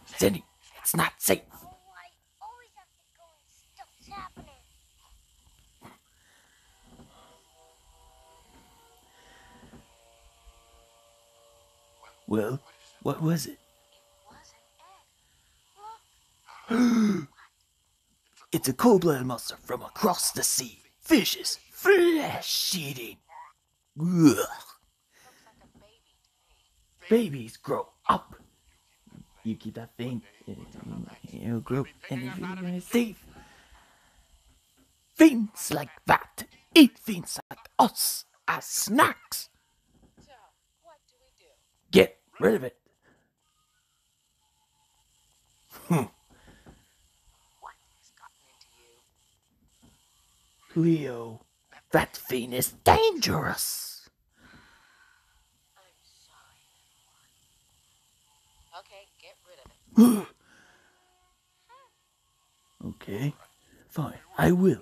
Cindy, it's not safe. Oh, I always have to go and stuff's happening. Well, what was it? It was an egg. Look. It's a cold-blooded monster from across the sea. Fishes, flesh-eating. Ugh. Looks like a baby to me. Babies grow up. You keep that thing, it'll grow, and if you're gonna save things like that, eat things like us as snacks. So, what do we do? Get rid of it. What has gotten into you? Leo, that thing is dangerous. I'm sorry, everyone. Okay, get rid of it. Okay, fine, I will.